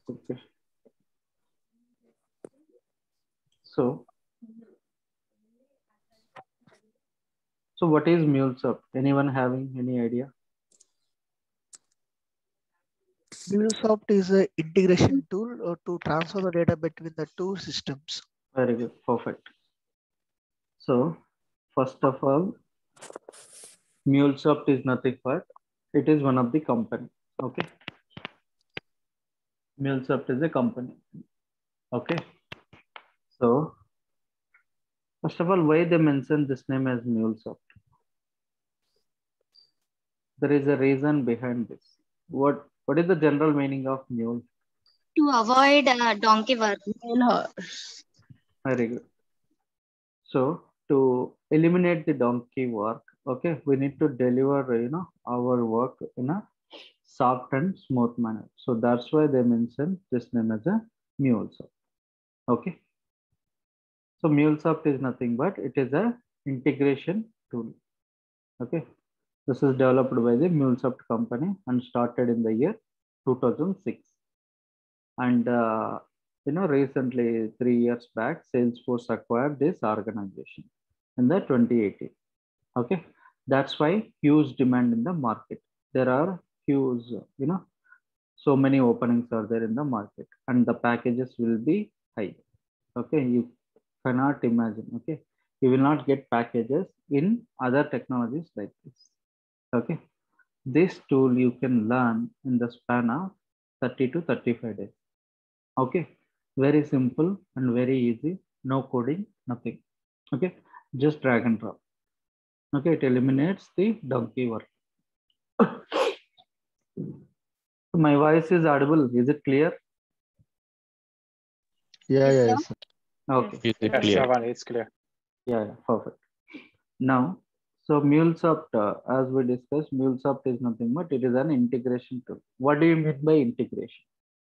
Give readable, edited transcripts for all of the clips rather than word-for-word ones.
Okay. So what is MuleSoft? Anyone having any idea? MuleSoft is an integration tool to transfer the data between the two systems. Very good. Perfect. So first of all, MuleSoft is nothing but it is one of the company. Okay. MuleSoft is a company. Okay. So first of all, why they mention this name as MuleSoft? There is a reason behind this. What is the general meaning of mule? To avoid donkey work. Very good. So to eliminate the donkey work, okay, we need to deliver, our work in a soft and smooth manner. So that's why they mention this name as a MuleSoft. Okay. So MuleSoft is nothing but it is a integration tool. Okay. This is developed by the MuleSoft company and started in the year 2006. And recently 3 years back, Salesforce acquired this organization in the 2018. Okay, that's why huge demand in the market. There are huge, so many openings are there in the market, and the packages will be high. Okay, you cannot imagine. Okay, you will not get packages in other technologies like this. Okay, this tool you can learn in the span of 30 to 35 days. Okay, very simple and very easy. No coding, nothing. Okay, just drag and drop. Okay, it eliminates the donkey work. My voice is audible. Is it clear? Yeah, Yes, yeah, sir. sir. Is Okay. it Yes, clear? Shravan, it's clear. Yeah, perfect. Now, so MuleSoft, as we discussed, MuleSoft is nothing but it is an integration tool. What do you mean by integration?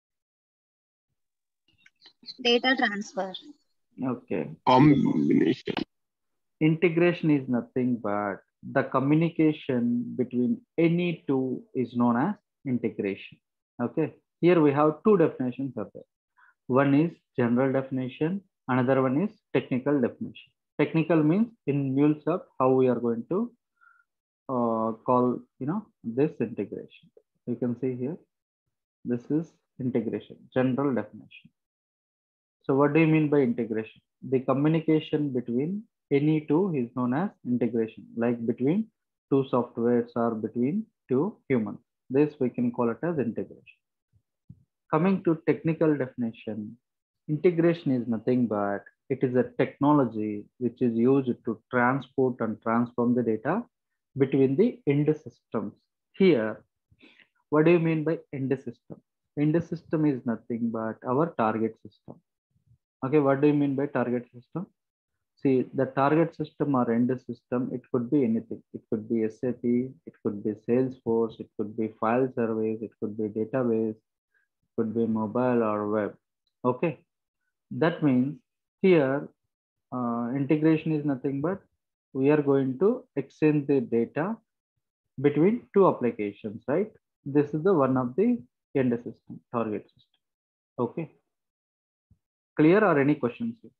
Data transfer. Okay. Combination. Integration is nothing but the communication between any two is known as integration. Okay. Here we have two definitions of it. One is general definition, another one is technical definition. Technical means in MuleSoft how we are going to call this integration. You can see here this is integration, general definition. So what do you mean by integration? The communication between any two is known as integration, like between two softwares or between two humans. This we can call it as integration. Coming to technical definition, integration is nothing but it is a technology which is used to transport and transform the data between the end systems. Here, what do you mean by end system? End system is nothing but our target system. Okay, what do you mean by target system? See, the target system or end system, it could be anything. It could be SAP, it could be Salesforce, it could be file service, it could be database, could be mobile or web. Okay, that means here integration is nothing but we are going to exchange the data between two applications, right? This is the one of the end system, target system. Okay, clear or any questions here?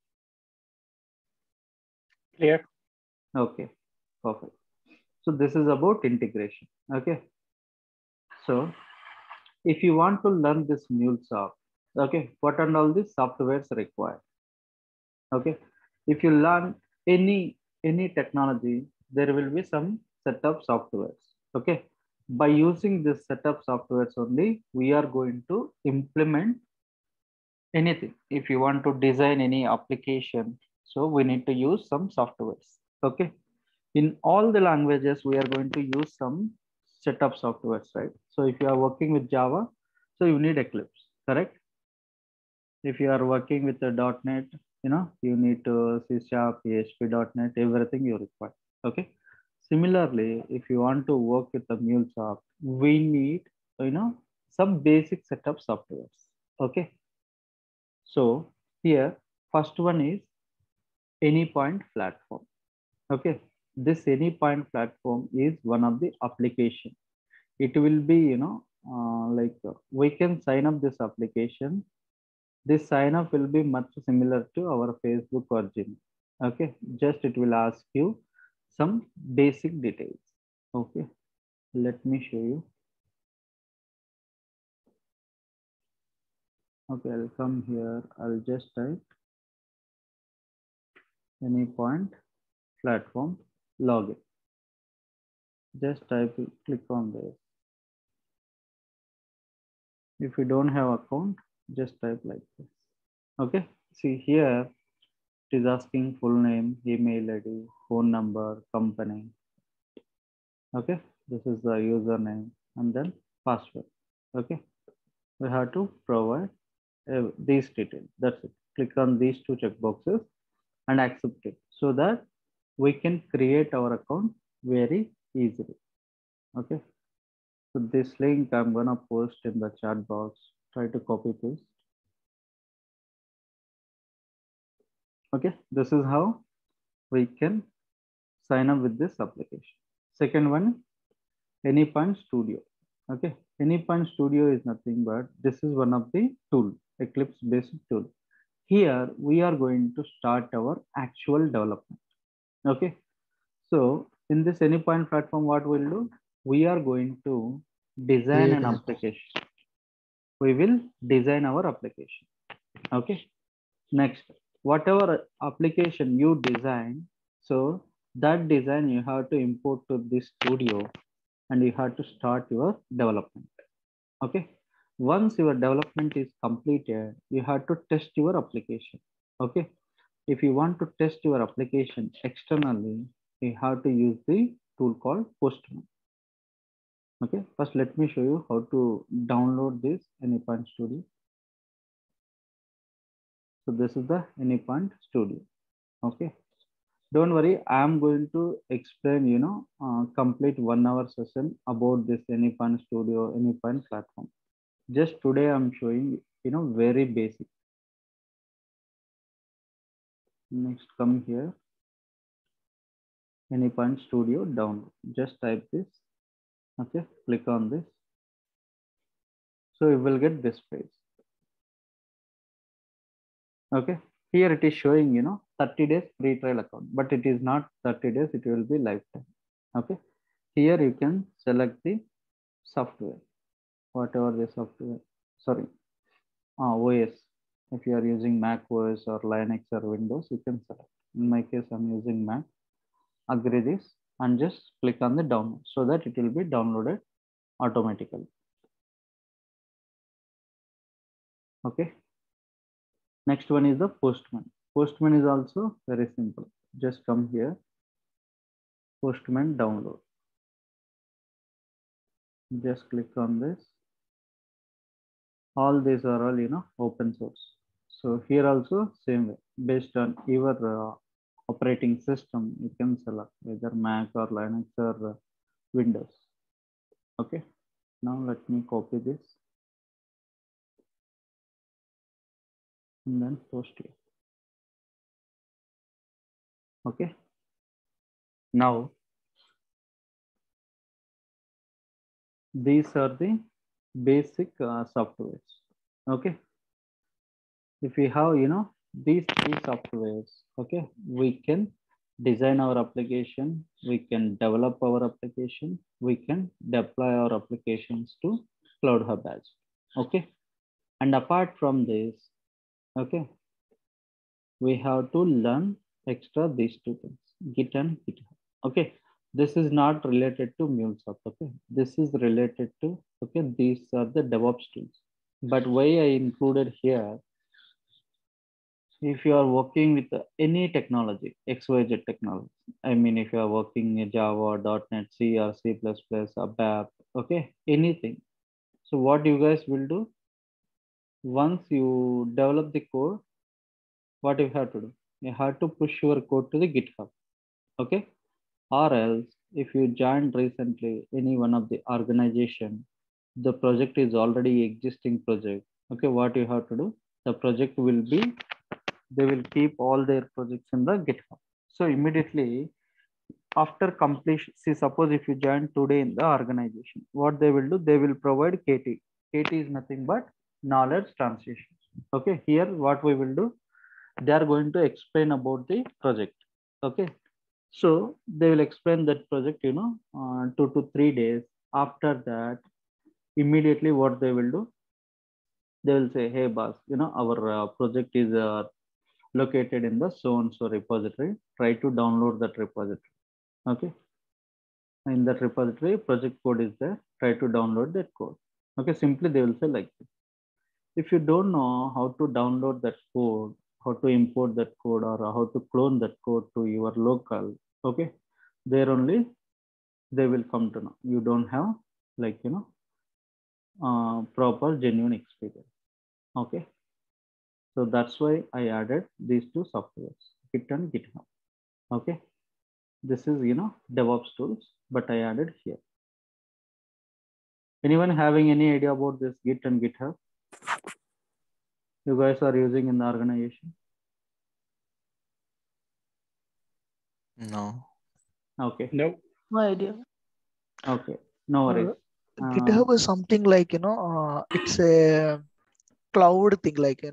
Clear? Okay, perfect. So this is about integration. Okay, so if you want to learn this MuleSoft, okay, what are all the softwares required? Okay, if you learn any technology, there will be some set of softwares. Okay, by using this set of softwares only, we are going to implement anything. If you want to design any application, so we need to use some softwares. Okay, in all the languages, we are going to use some set of softwares, right? So if you are working with Java, so you need Eclipse, correct? If you are working with the .NET, you need to C#, ASP.NET, everything you require. Okay. Similarly, if you want to work with the MuleSoft, we need, some basic set of softwares. Okay. So here, first one is Anypoint platform. Okay. This Anypoint platform is one of the application. It will be, we can sign up this application. This sign up will be much similar to our Facebook or Gmail. Okay, just it will ask you some basic details. Okay, let me show you. Okay, I'll come here. I'll just type Anypoint platform login. Just type it, click on this. If you don't have account, just type like this. Okay, see here it is asking full name, email ID, phone number, company. Okay, this is the username and then password. Okay, we have to provide these details. That's it. Click on these two checkboxes and accept it so that we can create our account very easily. Okay, so this link I'm gonna post in the chat box. Try to copy paste. Okay, this is how we can sign up with this application. Second one, Anypoint Studio. Okay, Anypoint Studio is nothing but this is one of the tool, Eclipse based tool. Here we are going to start our actual development. Okay, so in this Anypoint platform, what we'll do? We are going to design an application. We will design our application. Okay, next, whatever application you design, so that design you have to import to this studio and you have to start your development. Okay, once your development is completed, you have to test your application. Okay, if you want to test your application externally, you have to use the tool called Postman. Okay, first let me show you how to download this Anypoint Studio. So this is the Anypoint Studio. Okay, don't worry, I am going to explain, complete 1 hour session about this Anypoint Studio, Anypoint platform. Just today I'm showing, very basic. Next, come here. Anypoint Studio download. Just type this. Okay, click on this. So you will get this page. Okay, here it is showing, 30 days free trial account, but it is not 30 days, it will be lifetime. Okay, here you can select the software, whatever the software, sorry, OS. If you are using Mac OS or Linux or Windows, you can select. In my case, I'm using Mac. Agree this and just click on the download so that it will be downloaded automatically. Okay. Next one is the Postman. Postman is also very simple. Just come here. Postman download. Just click on this. All these are all, open source. So here also same way, based on your operating system, you can select either Mac or Linux or Windows. Okay. Now let me copy this and then post here. Okay. Now these are the basic softwares. Okay. If we have, these three softwares, okay, we can design our application, we can develop our application, we can deploy our applications to Cloud Hub as well. Okay. And apart from this, okay, we have to learn extra these two things, Git and GitHub. Okay. This is not related to MuleSoft. Okay. This is related to, okay, these are the DevOps tools. But why I included here, if you are working with any technology, XYZ technology, I mean, if you are working in Java, .NET, C or C++, ABAP, okay, anything. So what you guys will do, once you develop the code, what you have to do? You have to push your code to the GitHub, okay? Or else, if you joined recently any one of the organization, the project is already existing project, okay? What you have to do? The project will be, they will keep all their projects in the GitHub. So immediately after completion, see, suppose if you join today in the organization, what they will do, they will provide KT. KT is nothing but knowledge translation. Okay, here what we will do, they are going to explain about the project. Okay, so they will explain that project, 2 to 3 days. After that, immediately what they will do, they will say, hey boss, our project is located in the so and so repository. Try to download that repository. Okay, in that repository, project code is there. Try to download that code. Okay, simply they will say like this. If you don't know how to download that code, how to import that code, or how to clone that code to your local, okay, there only they will come to know you don't have like proper genuine experience. Okay, so that's why I added these two softwares, Git and GitHub. Okay, this is DevOps tools, but I added here. Anyone having any idea about this Git and GitHub? You guys are using in the organization? No. Okay. No. No idea. Okay. No worries. GitHub is something like, it's a cloud thing, like,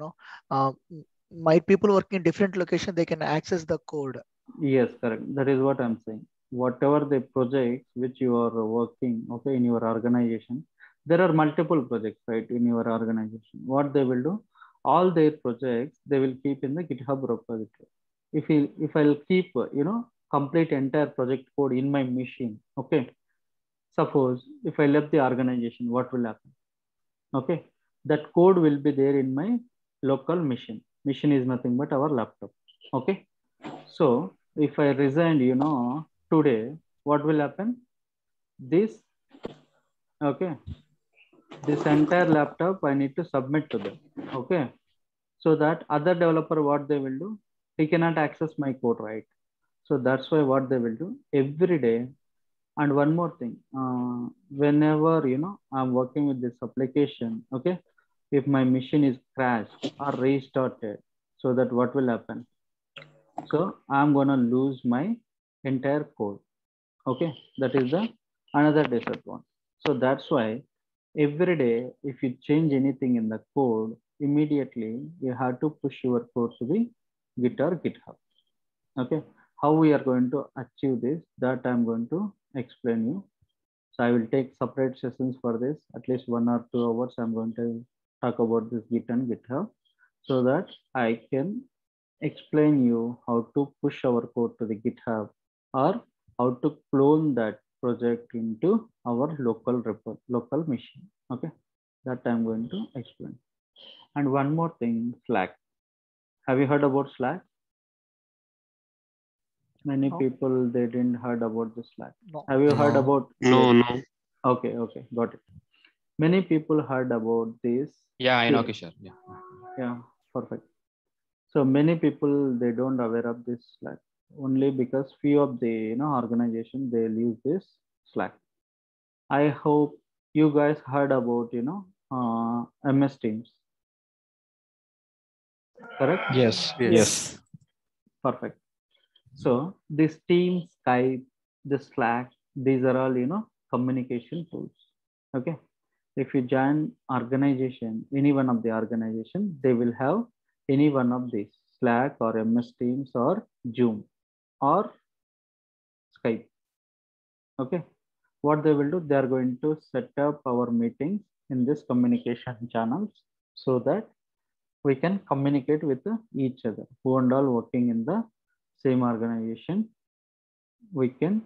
my people working in different location, they can access the code. Yes, correct. That is what I'm saying. Whatever the projects which you are working, okay, in your organization, there are multiple projects, right, in your organization. What they will do, all their projects, they will keep in the GitHub repository. If I'll keep, complete entire project code in my machine, okay. Suppose if I left the organization, what will happen? Okay, that code will be there in my local machine. Machine is nothing but our laptop. Okay, so if I resigned, today, what will happen? This, okay, this entire laptop I need to submit to them. Okay, so that other developer, what they will do, he cannot access my code, right? So that's why what they will do every day. And one more thing, whenever I'm working with this application, okay, if my machine is crashed or restarted, so that what will happen? So I'm gonna lose my entire code. Okay, that is the another disadvantage. So that's why every day, if you change anything in the code, immediately you have to push your code to the Git or GitHub. Okay, how we are going to achieve this, that I'm going to explain you. So I will take separate sessions for this, at least 1 or 2 hours. I'm going to talk about this Git and GitHub so that I can explain you how to push our code to the GitHub or how to clone that project into our local machine. Okay, that I'm going to explain. And one more thing, Slack. Have you heard about Slack? Many No. people, they didn't heard about the Slack. No. Have you heard No. about? No, no. Okay, got it. Many people heard about this. Yeah, I know, Kishore. Yeah. Yeah, perfect. So many people, they don't aware of this Slack only because few of the organization, they'll use this Slack. I hope you guys heard about MS Teams. Correct? Yes. Yes. Perfect. So this Teams, Skype, the Slack, these are all communication tools. Okay. If you join organization, any one of the organization, they will have any one of these, Slack or MS Teams or Zoom or Skype. Okay, what they will do, they are going to set up our meetings in this communication channels so that we can communicate with each other who and all working in the same organization. We can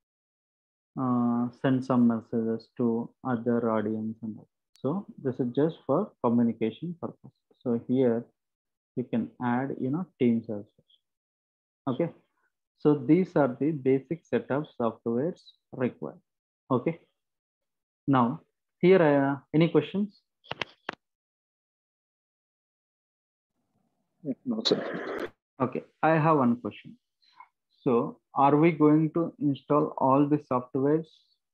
send some messages to other audience and all. So this is just for communication purpose. So here you can add Teams as well. Okay, so these are the basic set of softwares required. Okay, now here any questions? No, sir. Okay, I have one question. So are we going to install all the softwares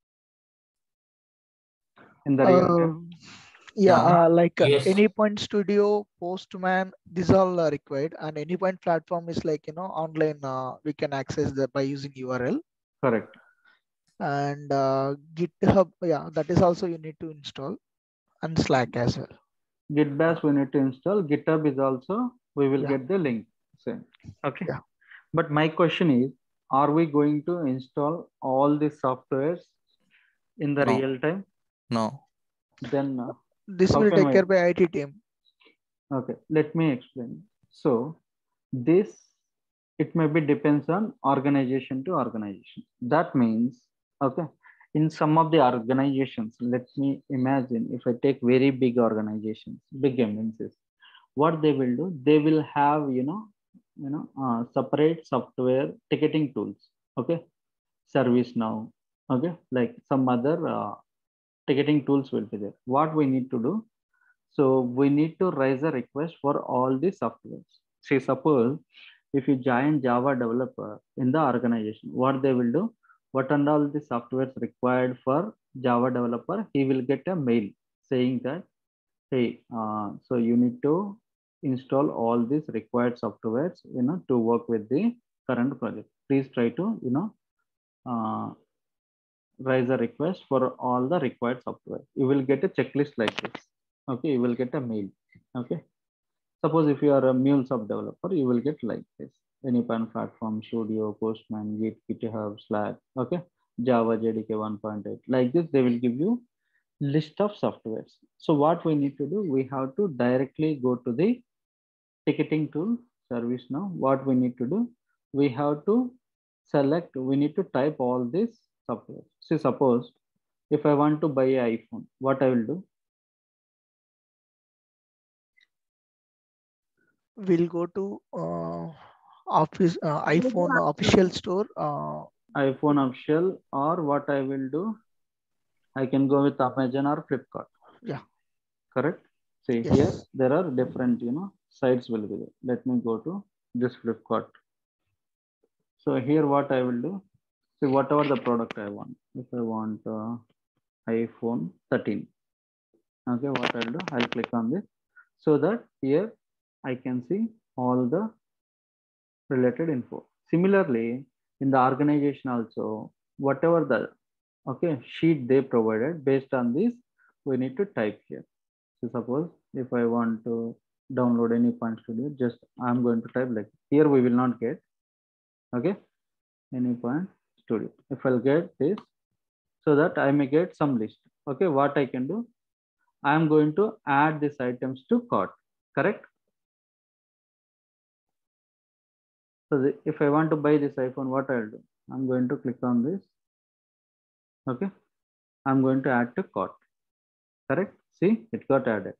in the real time? Yeah, like Yes. Anypoint Studio, Postman, these all are required, and Anypoint platform is like online. We can access that by using URL. Correct. And GitHub, yeah, that is also you need to install, and Slack as well. Git bash we need to install. GitHub is also, we will Yeah. get the link. Same. Okay. Yeah. But my question is, are we going to install all the softwares in the No. real time? No. Then This how will can take we? care by IT team. Okay, let me explain. So this, it maybe depends on organization to organization. That means, okay, in some of the organizations, let me imagine if I take very big organizations, big MNCs, what they will do, they will have, separate software ticketing tools. Okay, ServiceNow, okay, like some other ticketing tools will be there. What we need to do, so we need to raise a request for all the softwares. See, suppose if you join Java developer in the organization, what they will do, what and all the softwares required for Java developer, he will get a mail saying that, hey, so you need to install all these required softwares, to work with the current project. Please try to, uh, raise a request for all the required software. You will get a checklist like this. Okay, you will get a mail. Okay. Suppose if you are a MuleSoft developer, you will get like this: Anypan platform, Studio, Postman, Git, GitHub, Slack, okay, Java, JDK 1.8. Like this, they will give you list of softwares. So what we need to do, we have to directly go to the ticketing tool, ServiceNow. What we need to do, we have to select, we need to type all these software. See, suppose if I want to buy an iPhone, what I will do? We'll go to office iPhone official store. iPhone official, or what I will do, I can go with Amazon or Flipkart. Yeah. Correct. See, Yes. here there are different, sites will be there. Let me go to this Flipkart. So here what I will do, see whatever the product I want. If I want iPhone 13, okay, what I'll do, I'll click on this so that here I can see all the related info. Similarly, in the organization also, whatever the sheet they provided, based on this, we need to type here. So suppose if I want to download Anypoint Studio, just I'm going to type like here. We will not get, okay, Anypoint Studio. If I'll get this, so that I may get some list. Okay, what I can do, I am going to add these items to cart. Correct. So if I want to buy this iPhone, what I'll do, I'm going to click on this. Okay, I'm going to add to cart. Correct. See, it got added.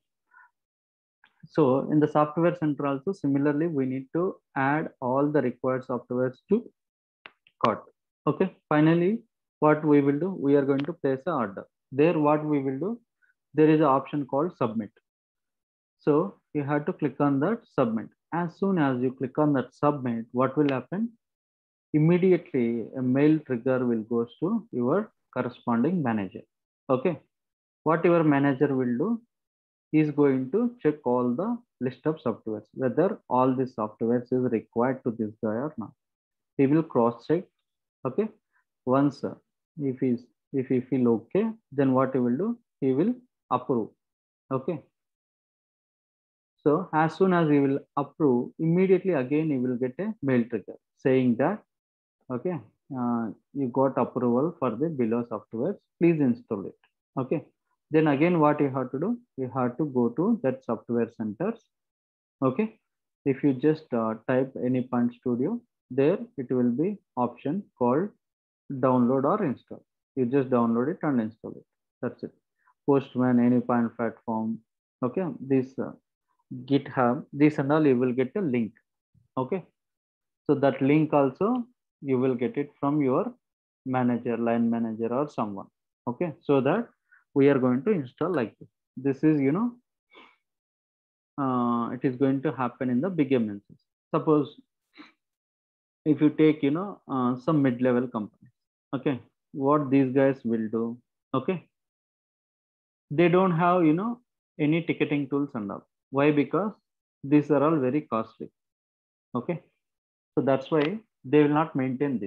So in the software center also, similarly, we need to add all the required softwares to cart. Okay. Finally, what we will do, we are going to place an order. There, what we will do, there is an option called submit. So you have to click on that submit. As soon as you click on that submit, what will happen? Immediately a mail trigger will go to your corresponding manager. Okay. What your manager will do, he is going to check all the list of softwares, whether all these softwares is required to this guy or not. He will cross check. Okay. Once if he feel okay, then what he will do, he will approve. Okay. So as soon as he will approve, immediately again he will get a mail trigger saying that, okay, you got approval for the below softwares, please install it. Okay. Then again, what you have to do, you have to go to that software centers. Okay. If you just type Anypoint Studio, there it will be option called download or install. You just download it and install it. That's it. Postman, Anypoint platform. Okay. This GitHub, this and all, you will get a link. Okay. So that link also you will get it from your manager, line manager, or someone. Okay. So that we are going to install like this. This is, it is going to happen in the big MNCs. Suppose if you take, some mid-level companies. Okay. What these guys will do. Okay. They don't have, any ticketing tools and all. Why? Because these are all very costly. Okay. So that's why they will not maintain this.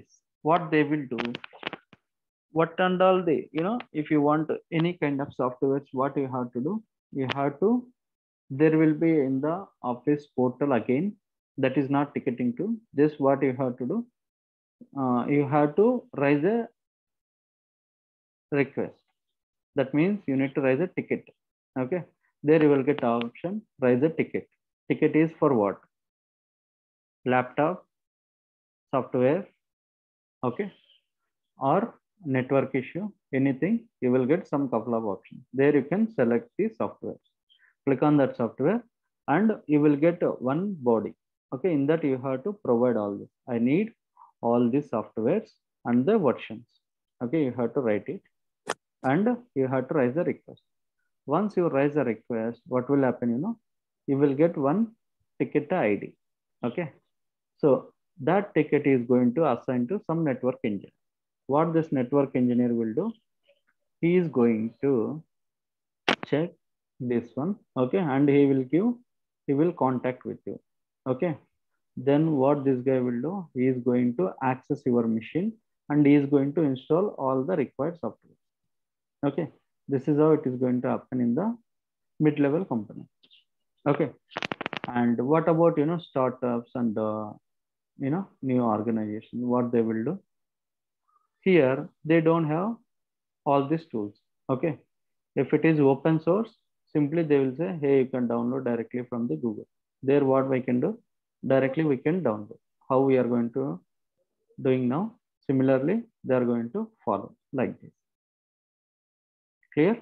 what they will do, what and all they, if you want any kind of software, what you have to do, you have to, there will be in the office portal again, that is not ticketing to, just what you have to do, you have to raise a request. That means you need to raise a ticket. Okay, there you will get option raise a ticket. Ticket is for what? Laptop, software, okay, or network issue, anything, you will get some couple of options. There you can select the software. Click on that software and you will get one body. Okay, in that you have to provide all this. I need all these softwares and the versions. Okay, you have to write it and you have to raise a request. Once you raise a request, what will happen? You will get one ticket ID. Okay, so that ticket is going to assign to some network engineer. What this network engineer will do, he is going to check this one, okay, and he will contact with you. Okay, then what this guy will do, he is going to access your machine and he is going to install all the required software. Okay, this is how it is going to happen in the mid-level company. Okay, and what about startups and new organization, what they will do? Here they don't have all these tools. Okay, if it is open source, simply they will say, hey, you can download directly from the Google. There what we can do, directly we can download. How we are going to doing now, similarly they are going to follow like this. Clear?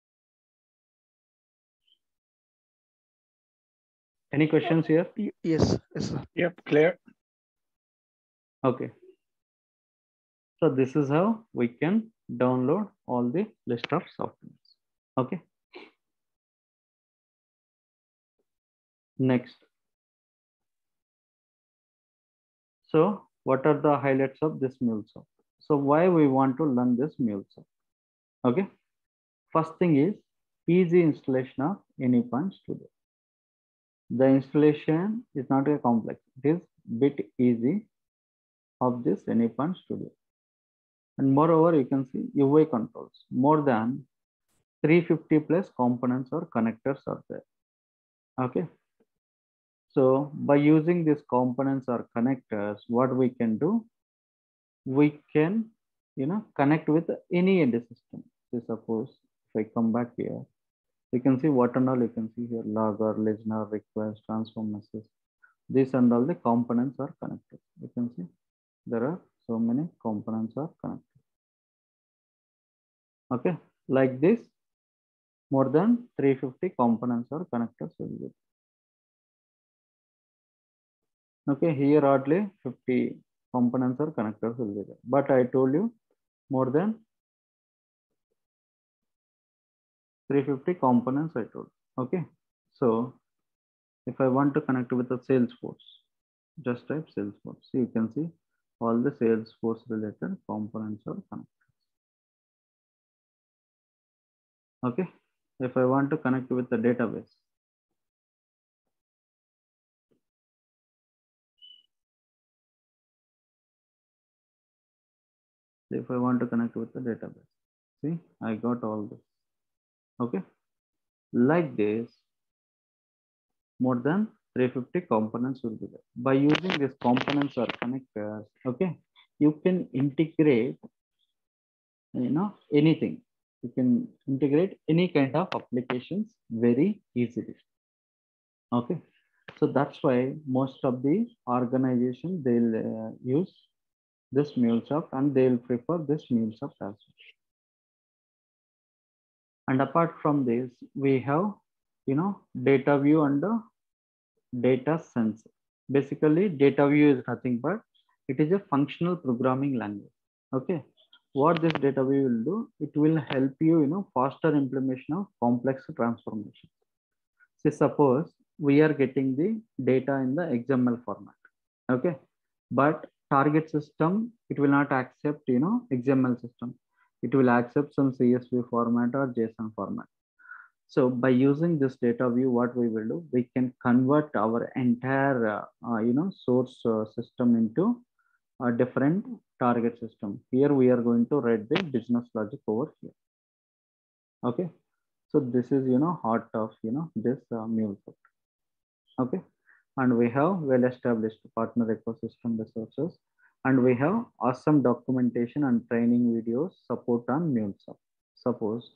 Any questions here? Yes, yes, sir. Yep, clear. Okay, so this is how we can download all the list of softwares. Okay, next. So what are the highlights of this MuleSoft? So why we want to learn this MuleSoft? Okay, first thing is easy installation of Anypoint Studio. The installation is not a complex, it is bit easy of this Anypoint Studio. And moreover, you can see UI controls, more than 350 plus components or connectors are there. Okay, so by using these components or connectors, what we can do, we can connect with any end system. So suppose if I come back here, you can see what and all you can see here, logger, listener, request, transform message. These and all the components are connected. You can see there are so many components are connected. Okay, like this, more than 350 components or connectors will be. Okay, here hardly 50 components or connectors will be there. But I told you more than 350 components I told. Okay, so if I want to connect with the Salesforce, just type Salesforce. So you can see all the Salesforce related components are connected. Okay, if I want to connect with the database, if I want to connect with the database, see, I got all this. Okay, like this, more than 350 components will be there. By using these components or connectors, okay, you can integrate, anything. You can integrate any kind of applications very easily. Okay, so that's why most of the organization they'll use this MuleSoft and they'll prefer this MuleSoft as well. And apart from this, we have data view and data sense. Basically, data view is nothing but it is a functional programming language. Okay, what this data view will do, it will help you faster implementation of complex transformations. Say suppose we are getting the data in the XML format. Okay, but target system, it will not accept XML system. It will accept some CSV format or JSON format. So by using this data view, what we will do, we can convert our entire source system into different target system. Here we are going to write the business logic over here. Okay. So this is, heart of, this MuleSoft. Okay. And we have well-established partner ecosystem resources, and we have awesome documentation and training videos support on MuleSoft. Suppose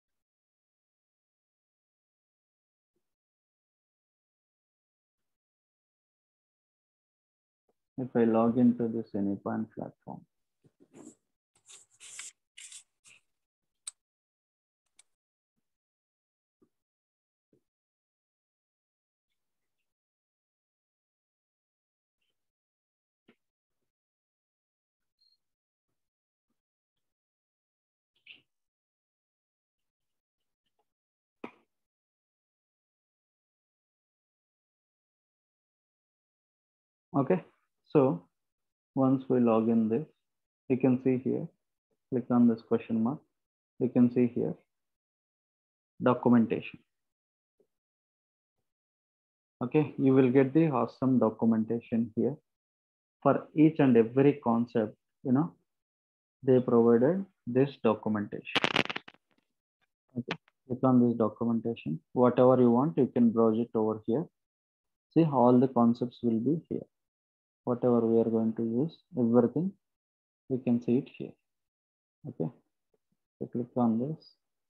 if I log into this Anypoint platform. Okay, so once we log in this, you can see here, click on this question mark. You can see here, documentation. Okay, you will get the awesome documentation here for each and every concept. They provided this documentation. Okay, click on this documentation. Whatever you want, you can browse it over here. See, all the concepts will be here. Whatever we are going to use, everything we can see it here. Okay, so click on this.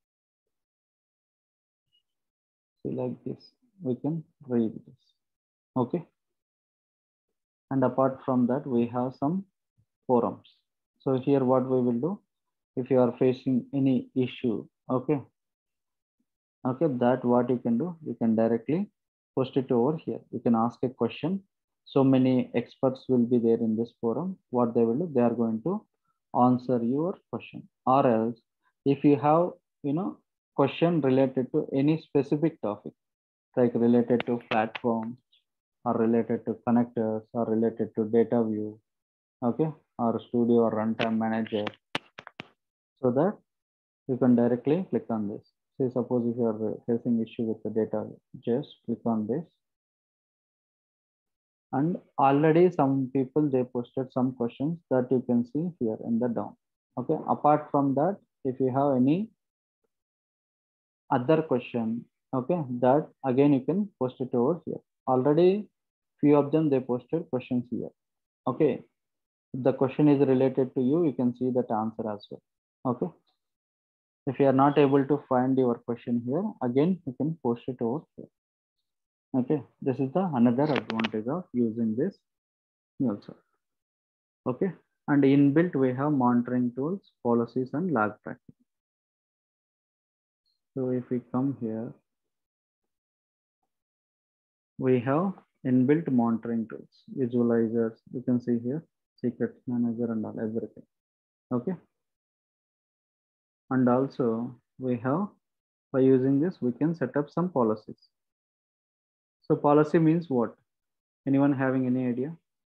See, like this, we can read this. Okay, and apart from that, we have some forums. So here, what we will do, if you are facing any issue, okay, that what you can do, you can directly post it over here. You can ask a question. So many experts will be there in this forum. What they will do, they are going to answer your question. Or else, if you have, question related to any specific topic, like related to platforms, or related to connectors, or related to data view, okay, or studio or runtime manager, so that you can directly click on this. Say, suppose if you are facing issue with the data, just click on this. And already some people, they posted some questions that you can see here in the down. Okay, apart from that, if you have any other question, okay, that again you can post it over here. Already few of them, they posted questions here. Okay, if the question is related to you, you can see that answer as well. Okay, if you are not able to find your question here, again you can post it over here. Okay, this is the another advantage of using this also. Okay, and inbuilt we have monitoring tools, policies, and log tracking. So if we come here, we have inbuilt monitoring tools, visualizers. You can see here, secrets manager and all, everything. Okay, and also we have, by using this, we can set up some policies. So policy means what? Anyone having any idea?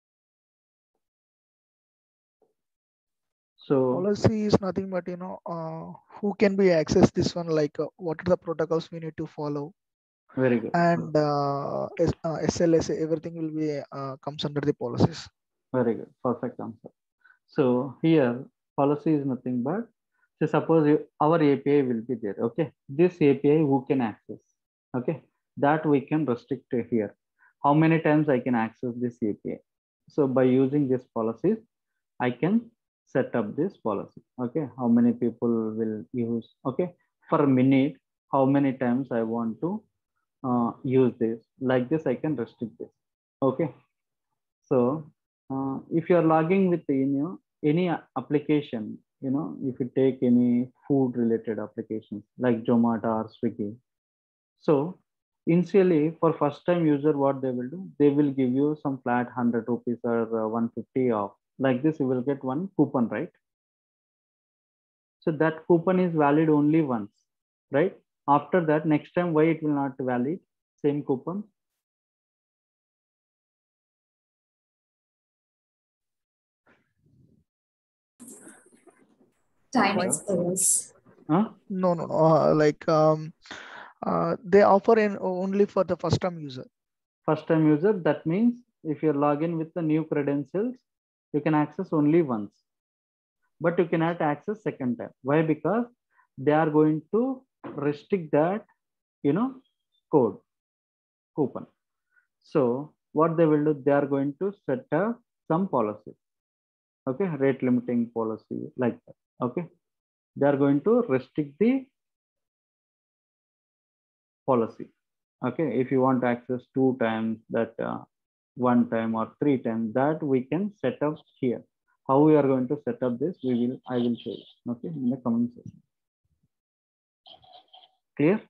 So policy is nothing but who can be access this one, like what are the protocols we need to follow. Very good. And SLS, everything will be comes under the policies. Very good, perfect answer. So here policy is nothing but, so suppose our API will be there. Okay, this API who can access? Okay, that we can restrict here. How many times I can access this API? So by using this policies, I can set up this policy. Okay, how many people will use? Okay, for a minute, how many times I want to use this? Like this, I can restrict this. Okay, so if you are logging with any application, if you take any food related applications like Zomato or Swiggy, so initially for first time user, what they will do, they will give you some flat 100 rupees or 150 off. Like this, you will get one coupon, right? So that coupon is valid only once, right? After that, next time, why it will not valid same coupon? Time Hello? expires. Huh? No. Like they offer in only for the first time user. First time user, that means if you log in with the new credentials, you can access only once, but you cannot access second time. Why? Because they are going to restrict that, you know, code coupon. So what they will do, they are going to set up some policy, okay, rate limiting policy like that. Okay, they are going to restrict the policy. Okay, if you want to access 2 times that, 1 time or 3 times, that we can set up here. How we are going to set up this, I will show you, okay, in the comment section. Clear?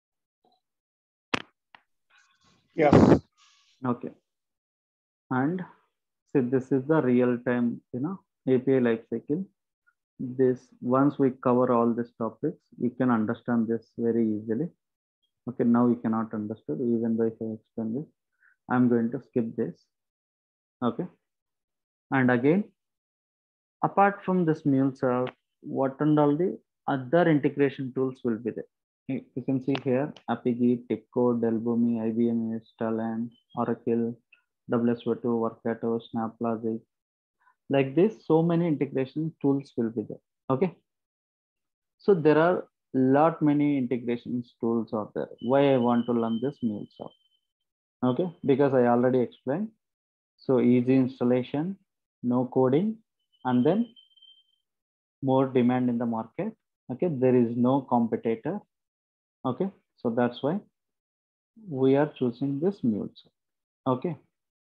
Yes. Okay. And so this is the real time, API lifecycle. This, once we cover all these topics, you can understand this very easily. Okay, now you cannot understand, even though if I explain this, I'm going to skip this. Okay. And again, apart from this MuleSoft, what and all the other integration tools will be there? You can see here, Apigee, TIBCO, Delbumi, IBM, Talent, Oracle, WSO2, Workato, SnapLogic. Like this, so many integration tools will be there. Okay. So there are lot many integration tools out there. Why I want to learn this MuleSoft? Okay, because I already explained. So easy installation, no coding, and then more demand in the market. Okay, there is no competitor. Okay, so that's why we are choosing this MuleSoft. Okay,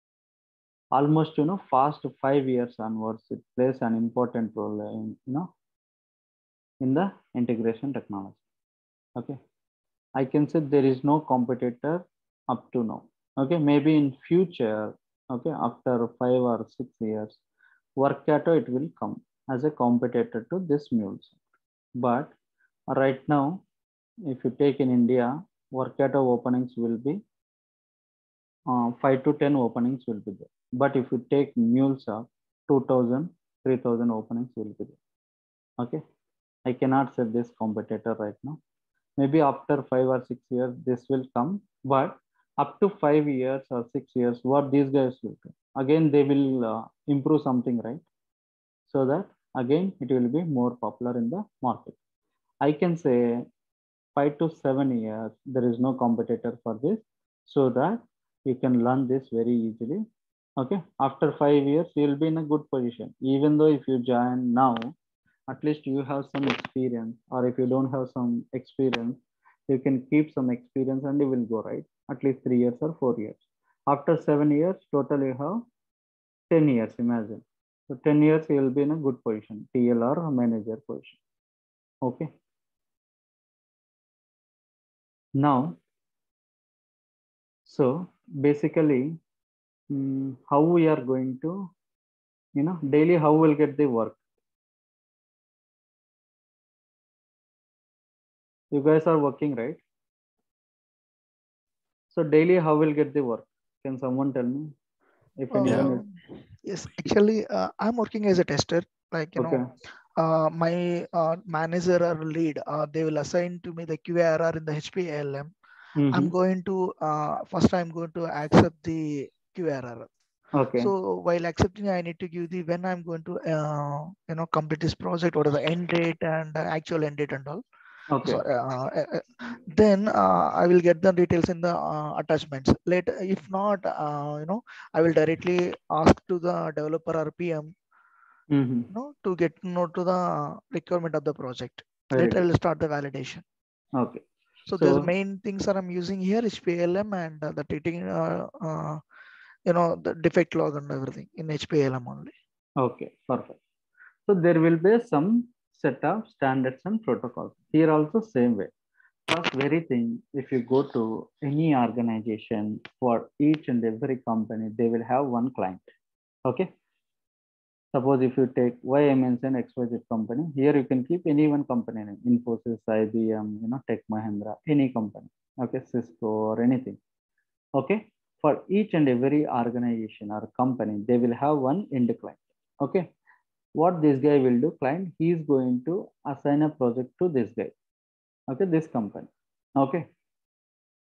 almost fast 5 years onwards, it plays an important role in in the integration technology. Okay, I can say there is no competitor up to now. Okay, maybe in future, okay, after 5 or 6 years, Workato it will come as a competitor to this MuleSoft. But right now, if you take in India, Workato openings will be 5 to 10 openings will be there. But if you take MuleSoft, 2000, 3000 openings will be there. Okay, I cannot say this competitor right now. Maybe after 5 or 6 years, this will come. But up to 5 years or 6 years, what these guys will do? Again, they will improve something, right? So that again, it will be more popular in the market. I can say 5 to 7 years, there is no competitor for this, so that you can learn this very easily. Okay, after 5 years, you will be in a good position. Even though if you join now, at least you have some experience, or if you don't have some experience, you can keep some experience and you will go, right? At least 3 years or 4 years. After 7 years, total you have 10 years, imagine. So 10 years, you will be in a good position, TL or manager position. Okay. Now, so basically, how we are going to, daily how we'll get the work. You guys are working, right? So daily how we'll get the work? Can someone tell me? If anyone is. Yes, actually, I'm working as a tester. Like, Okay. My manager or lead, they will assign to me the QARR in the HPALM. I'm going to, first I'm going to accept the QARR. Okay. So while accepting, I need to give the when I'm going to, complete this project, what is the end date and actual end date and all. Okay. So then I will get the details in the attachments later. If not, I will directly ask to the developer or PM, to get to the requirement of the project. Very Later I good. will start the validation. Okay. So the main things that I'm using here is HPALM and the treating, the defect log and everything in HPALM only. Okay, perfect. So there will be some set of standards and protocols. Here also same way. First very thing, if you go to any organization, for each and every company, they will have one client. Okay. Suppose if you take, why I mention XYZ company, here you can keep any one company name, Infosys, IBM, Tech Mahindra, any company. Okay, Cisco or anything. Okay. For each and every organization or company, they will have one end client. Okay. What this guy will do, client, he is going to assign a project to this guy. Okay, this company. Okay.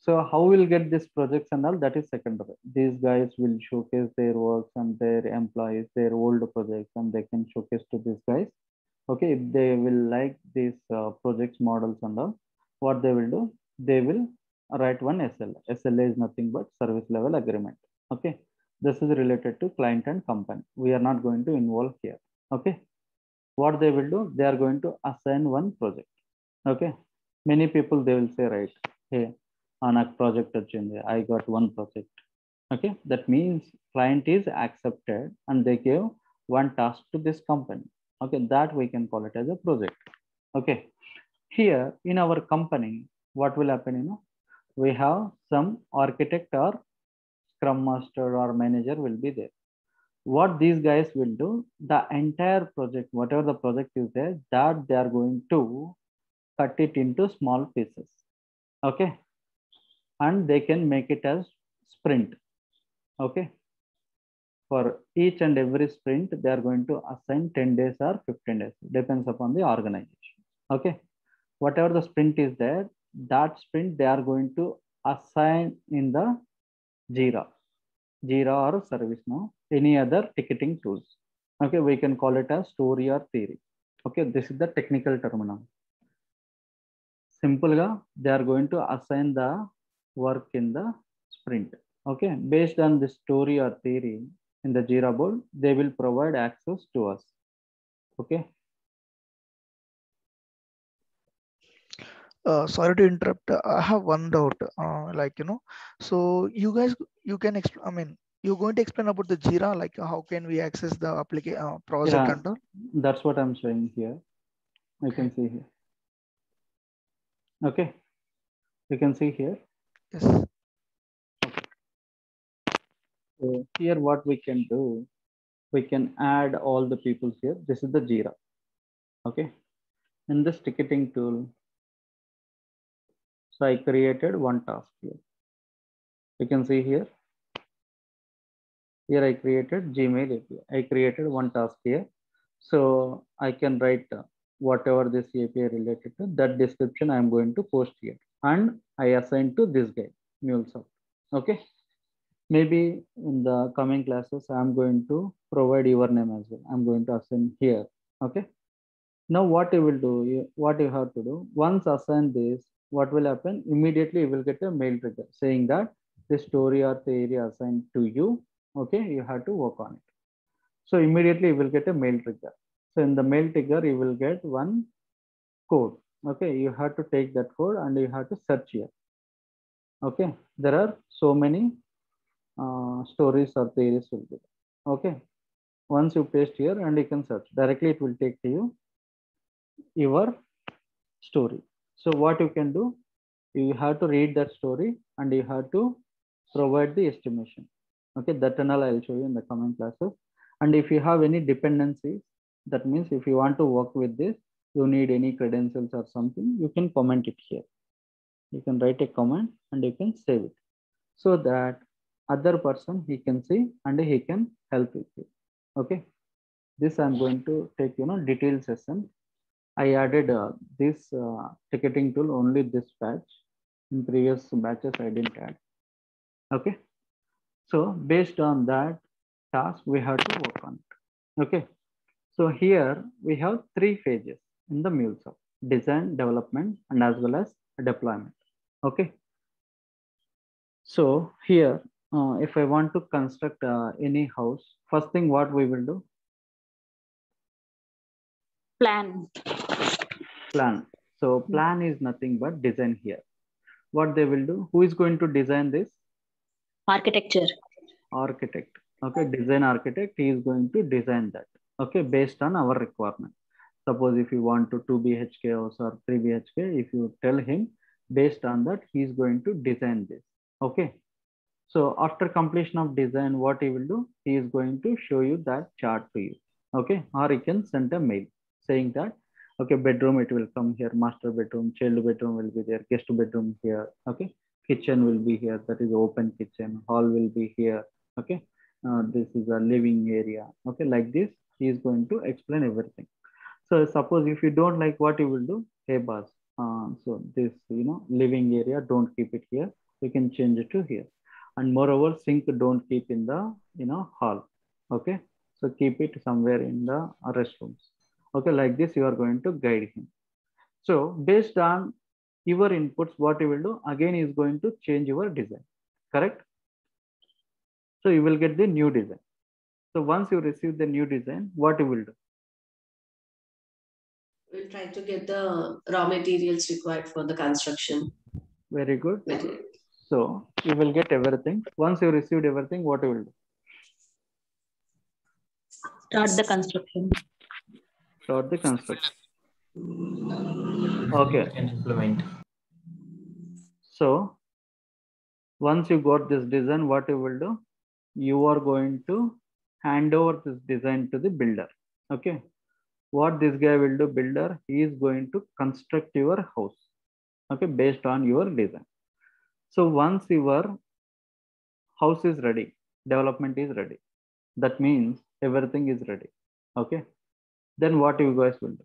So how we'll get these projects and all, that is secondary. These guys will showcase their works and their employees, their old projects, and they can showcase to these guys. Okay, if they will like these projects models and all, what they will do, they will write one SLA. SLA is nothing but service level agreement. Okay, this is related to client and company. We are not going to involve here. Okay, what they will do, they are going to assign one project. Okay, many people they will say, right, hey, on a project I got one project. Okay, that means client is accepted and they gave one task to this company. Okay, that we can call it as a project. Okay, here in our company, what will happen, we have some architect or scrum master or manager will be there. What these guys will do, the entire project, whatever the project is there, that they are going to cut it into small pieces. Okay, and they can make it as sprint. Okay, for each and every sprint, they are going to assign 10 days or 15 days, depends upon the organization. Okay, whatever the sprint is there, that sprint they are going to assign in the Jira or ServiceNow, any other ticketing tools. Okay, we can call it as story or theory. Okay, this is the technical terminology. Simple ga, they are going to assign the work in the sprint. Okay, based on the story or theory in the Jira board, they will provide access to us. Okay. Sorry to interrupt. I have one doubt. So you guys, you can explain. I mean, you're going to explain about the Jira, like how can we access the application project and all? That's what I'm showing here. I can see here. Okay, you can see here. Yes. Okay. So here, what we can do, we can add all the peoples here. This is the Jira. Okay, in this ticketing tool, so I created one task here. You can see here. Here I created Gmail API. I created one task here. So I can write whatever this API related to, that description I am going to post here. And I assign to this guy, MuleSoft. Okay. Maybe in the coming classes, I'm going to provide your name as well. I'm going to assign here. Okay. Now what you will do, what you have to do, once assign this, what will happen? Immediately you will get a mail trigger saying that the story or theory assigned to you. Okay, you have to work on it. So immediately you will get a mail trigger. So in the mail trigger, you will get one code. Okay, you have to take that code and you have to search here. Okay, there are so many stories or theories will be. Okay, once you paste here and you can search directly, it will take to you your story. So what you can do, you have to read that story and you have to provide the estimation. Okay, that and all I'll show you in the coming classes. And if you have any dependencies, that means if you want to work with this, you need any credentials or something, you can comment it here. You can write a comment and you can save it so that other person he can see and he can help with you. Okay, this I'm going to take detailed session. I added this ticketing tool only this batch. In previous batches I didn't add. Okay, so based on that task we have to work on it. Okay, so here we have three phases in the MuleSoft: design, development, and as well as deployment. Okay, so here if I want to construct any house, first thing what we will do, plan. So plan is nothing but design here. What they will do, who is going to design this? Architecture. Architect. Okay, design architect, he is going to design that. Okay, based on our requirement. Suppose if you want to 2 BHK house or 3 BHK, if you tell him based on that, he is going to design this. Okay, so after completion of design, what he will do, he is going to show you that chart to you. Okay, or he can send a mail saying that, okay, bedroom, it will come here, master bedroom, child bedroom will be there, guest bedroom here. Okay, kitchen will be here, that is open kitchen, hall will be here. Okay, this is a living area. Okay, like this, he is going to explain everything. So suppose if you don't like what you will do, hey boss, So this, living area, don't keep it here. You can change it to here. And moreover, sink don't keep in the, hall. Okay. So keep it somewhere in the restrooms. Okay. Like this, you are going to guide him. So based on your inputs, what you will do again is going to change your design. Correct. So you will get the new design. So once you receive the new design, what you will do? We'll try to get the raw materials required for the construction. Very good. Material. So you will get everything. Once you received everything, what you will do? Start the construction. Start the construction. Okay. And implement. So once you got this design, what you will do? You are going to hand over this design to the builder. Okay. What this guy will do, builder, he is going to construct your house. Okay, based on your design. So once your house is ready, development is ready. That means everything is ready. Okay. Then what you guys will do?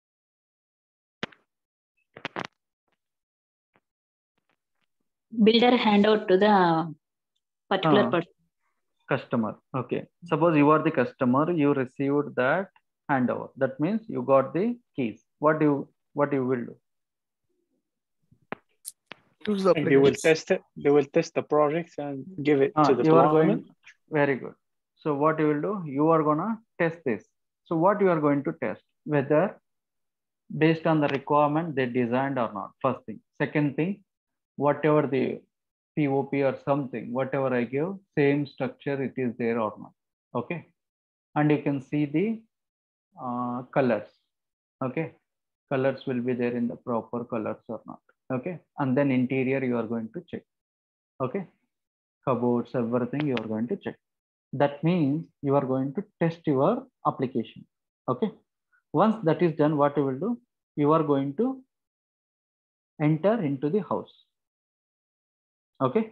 Builder hand out to the particular person. Customer. Okay. Suppose you are the customer, you received that handover. That means you got the keys. What you will do? Choose the And they will test it. They will test the project and give it to the you are development. going. Very good. So what you will do? You are gonna test this. So what you are going to test? Whether based on the requirement they designed or not. First thing. Second thing, whatever the POP or something, whatever I give, same structure it is there or not. Okay. And you can see the colors. Okay. Colors will be there in the proper colors or not. Okay. And then interior you are going to check. Okay. Cupboards, everything you are going to check. That means you are going to test your application. Okay. Once that is done, what you will do? You are going to enter into the house. Okay.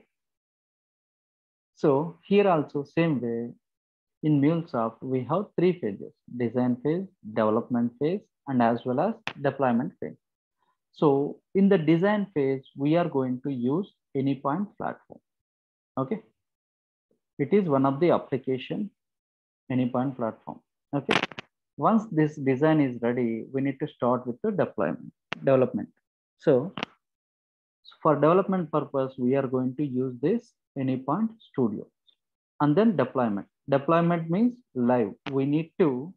So here also same way in MuleSoft, we have three phases: design phase, development phase, and as well as deployment phase. So in the design phase, we are going to use Anypoint platform. Okay. It is one of the application Anypoint platform. Okay. Once this design is ready, we need to start with the development. So for development purpose, we are going to use this Anypoint Studio. And then deployment. Deployment means live. We need to,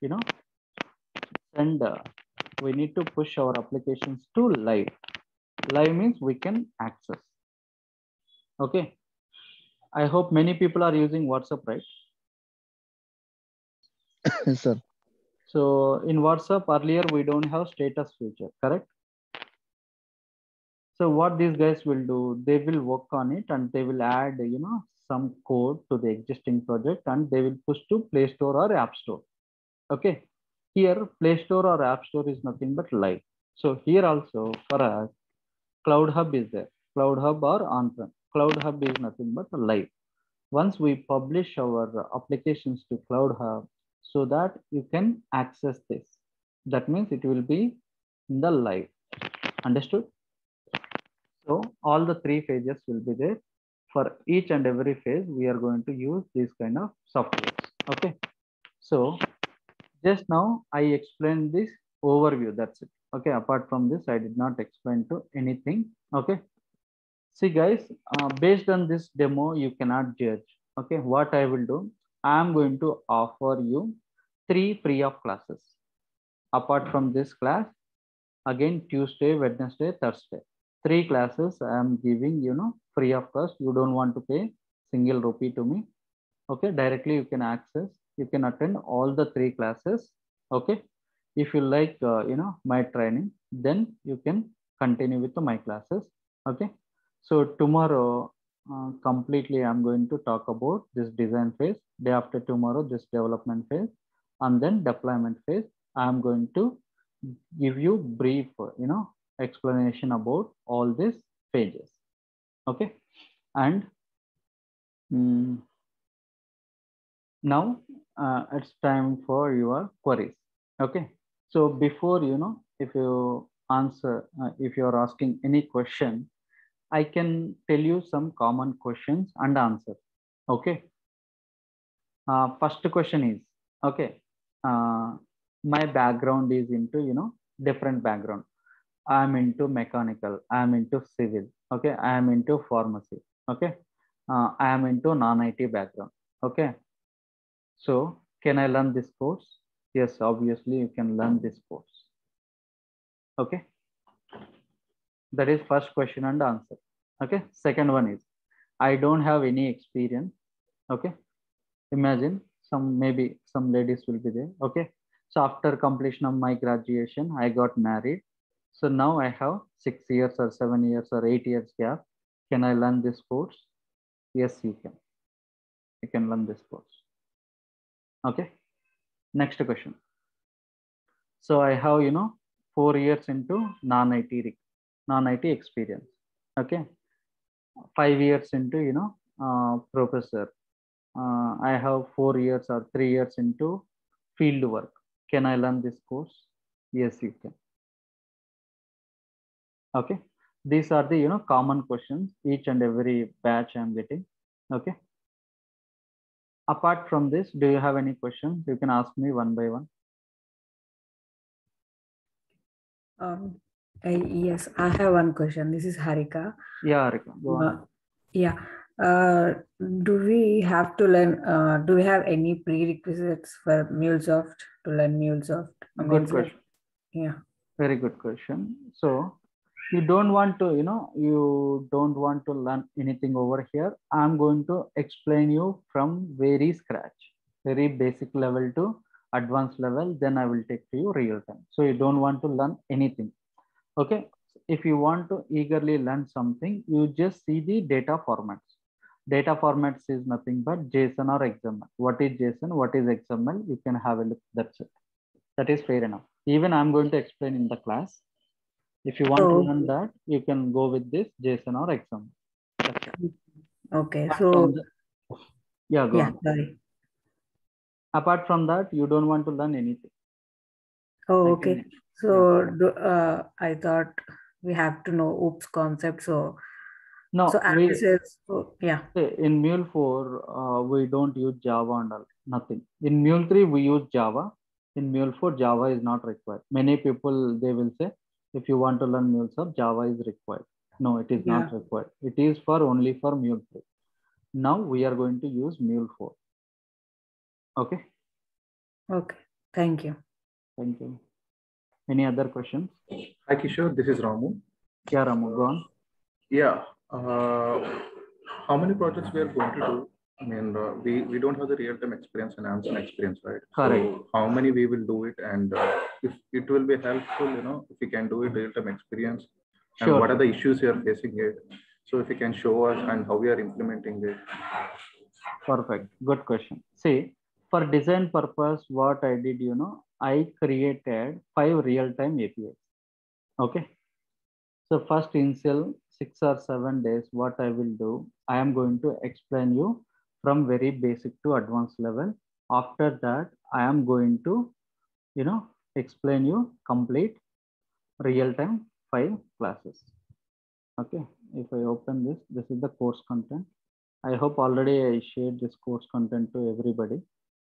send, we need to push our applications to live. Live means we can access. Okay. I hope many people are using WhatsApp, right? Yes, sir. So in WhatsApp earlier, we don't have status feature, correct? So what these guys will do, they will work on it and they will add, some code to the existing project and they will push to Play Store or App Store. Okay. Here, Play Store or App Store is nothing but live. So here also for us, Cloud Hub is there. Cloud Hub or on-prem. Cloud Hub is nothing but live. Once we publish our applications to Cloud Hub so that you can access this. That means it will be in the live. Understood? So all the three phases will be there. For each and every phase, we are going to use this kind of software. Okay. So just now I explained this overview. That's it. Okay. Apart from this, I did not explain to anything. Okay. See guys, based on this demo, you cannot judge. Okay. What I will do, I am going to offer you 3 free of classes. Apart from this class, again, Tuesday, Wednesday, Thursday. 3 classes I am giving, free of cost. You don't want to pay single rupee to me. Okay, directly you can access. You can attend all the 3 classes. Okay, if you like, my training, then you can continue with my classes. Okay, so tomorrow, completely I'm going to talk about this design phase. Day after tomorrow, this development phase, and then deployment phase. I'm going to give you brief, explanation about all these pages. Okay. And now it's time for your queries. Okay. So before, if you answer, if you're asking any question, I can tell you some common questions and answer. Okay. First question is, okay, my background is into, different background. I'm into mechanical, I'm into civil, okay, I am into pharmacy, okay, I am into non-IT background, okay. So can I learn this course? Yes, obviously you can learn this course, okay. That is first question and answer, okay. Second one is, I don't have any experience, okay. Imagine maybe some ladies will be there, okay. So after completion of my graduation, I got married. So now I have 6 years or 7 years or 8 years gap. Can I learn this course? Yes, you can. You can learn this course. Okay. Next question. So I have, 4 years into non-IT experience. Okay. 5 years into, professor. I have 4 years or 3 years into field work. Can I learn this course? Yes, you can. Okay. These are the, common questions each and every batch I'm getting. Okay. Apart from this, do you have any questions? You can ask me one by one. Yes, I have one question. This is Harika. Yeah, Harika, go on. Yeah. Do we have to learn, do we have any prerequisites for MuleSoft to learn MuleSoft? Good question. Yeah. Very good question. So you don't want to, learn anything over here. I'm going to explain you from very scratch, very basic level to advanced level. Then I will take to you real time. So you don't want to learn anything. Okay. If you want to eagerly learn something, you just see the data formats. Data formats is nothing but JSON or XML. What is JSON? What is XML? You can have a look. That's it. That is fair enough. Even I'm going to explain in the class. If you want to learn that, you can go with this JSON or XML. Okay. So yeah, go on. Sorry. Apart from that, you don't want to learn anything. Oh, okay. So I thought we have to know OOPS concept. So no, yeah. In Mule 4, we don't use Java and all, nothing. In Mule 3, we use Java. In Mule 4, Java is not required. Many people, they will say, if you want to learn MuleSoft, Java is required. No, it is not required. It is only for Mule 3. Now we are going to use Mule 4. Okay. Okay. Thank you. Thank you. Any other questions? Hi, Kishore. This is Ramu. Yeah, Ramu, go on. Yeah. How many projects we are going to do? I mean, we don't have the real-time experience and hands-on experience, right? Correct. So how many we will do it, and if it will be helpful, if we can do it real-time experience, and what are the issues we are facing it. So if you can show us and how we are implementing it. Perfect. Good question. See, for design purpose, what I did, I created 5 real-time APIs. Okay. So first initial 6 or 7 days, what I will do, I am going to explain you from very basic to advanced level. After that, I am going to, explain you complete real-time 5 classes. Okay. If I open this is the course content. I hope already I shared this course content to everybody.